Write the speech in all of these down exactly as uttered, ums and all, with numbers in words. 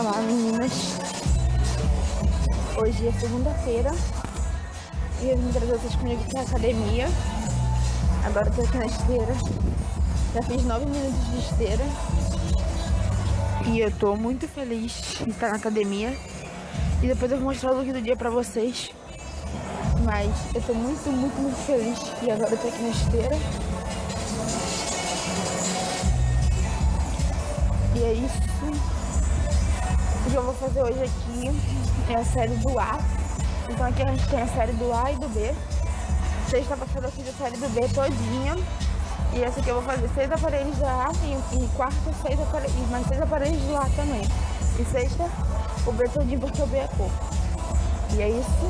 Olá, meninas. Hoje é segunda-feira e eu vim trazer vocês comigo pra academia. Agora eu tô aqui na esteira. Já fiz nove minutos de esteira e eu tô muito feliz de estar na academia. E depois eu vou mostrar o look do dia pra vocês. Mas eu tô muito, muito, muito feliz. E agora eu tô aqui na esteira. E é isso. O que eu vou fazer hoje aqui é a série do A. Então aqui a gente tem a série do A e do B. Sexta-feira eu fiz a série do B todinha. E essa aqui eu vou fazer seis aparelhos do A e, e quarta seis aparelhos, e mais seis aparelhos do A também. E sexta o B todinho porque o B é corpo. E é isso.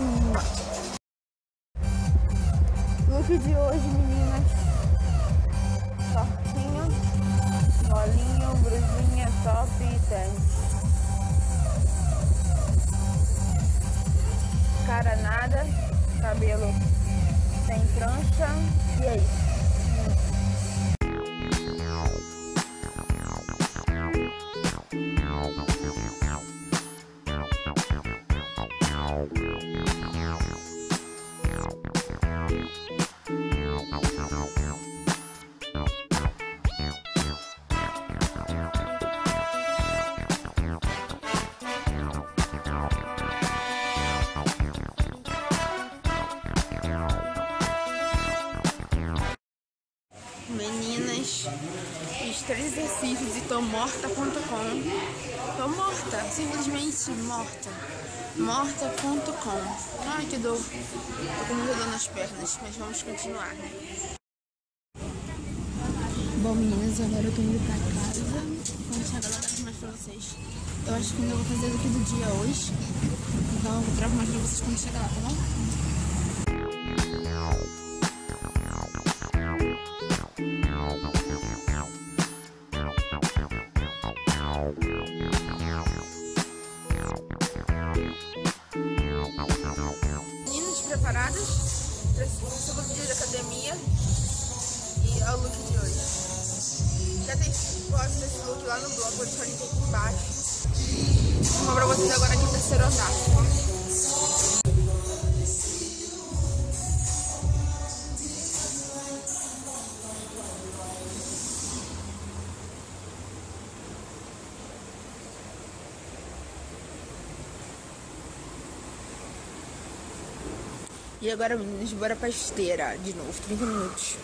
Look de hoje, meninas. Shortinho, bolinho, brusinha, top e tênis. Cara nada, cabelo sem trança e é isso. Meninas, fiz três exercícios e tô morta ponto com. Tô morta, simplesmente morta. morta ponto com. Ai, que dor. Tô com muita dor nas pernas, mas vamos continuar, né? Bom, meninas, agora eu tô indo pra casa. Quando chegar lá, eu gravo mais pra vocês. Eu acho que ainda vou fazer o look do dia hoje. Então eu gravo mais pra vocês quando chegar lá, tá bom? Meninas preparadas para o segundo dia de academia e é o look de hoje. Já tem fotos desse look lá no blog, vou deixar o link aqui embaixo. Vou mostrar pra vocês agora aqui no terceiro andar. E agora, meninas, bora pra esteira de novo, trinta minutos.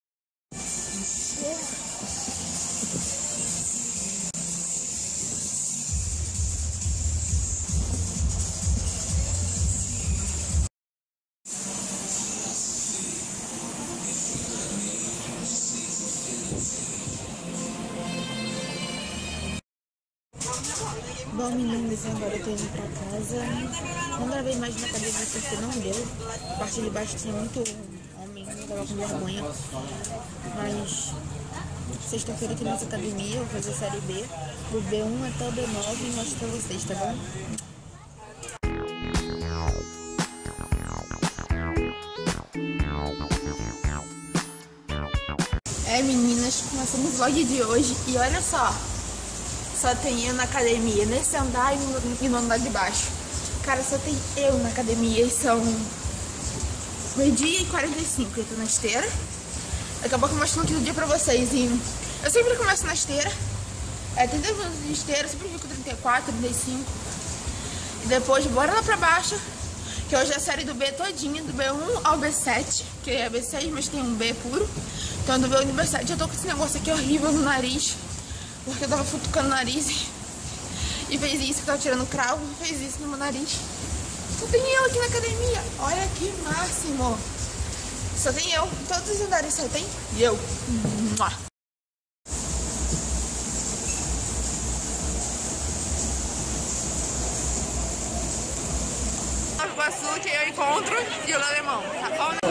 Bom, meninas, agora eu tô indo pra casa. Não gravei mais na academia porque não deu. A parte de baixo tinha muito homem, eu tava com vergonha. Mas sexta-feira tem nossa academia, eu vou fazer a série B, do B um até o B nove e mostro pra vocês, tá bom? É, meninas, começamos o vlog de hoje e olha só. Só tem eu na academia, nesse andar e no, e no andar de baixo. Cara, só tem eu na academia e são meio-dia e quarenta e cinco. Eu tô na esteira. Daqui a pouco eu mostro o look do dia pra vocês. E eu sempre começo na esteira. É trinta minutos de esteira, eu sempre fico trinta e quatro, trinta e cinco. E depois bora lá pra baixo, que hoje é a série do B todinha, do B um ao B sete, que é B seis, mas tem um B puro. Então do B um ao B sete eu tô com esse negócio aqui horrível no nariz. Porque eu tava futucando o nariz e fez isso, que eu tava tirando cravo, fez isso no meu nariz. Só tem eu aqui na academia, olha que máximo. Só tem eu, em todos os andares só tem eu. Mua. O açúcar que eu encontro e o alemão, tá bom?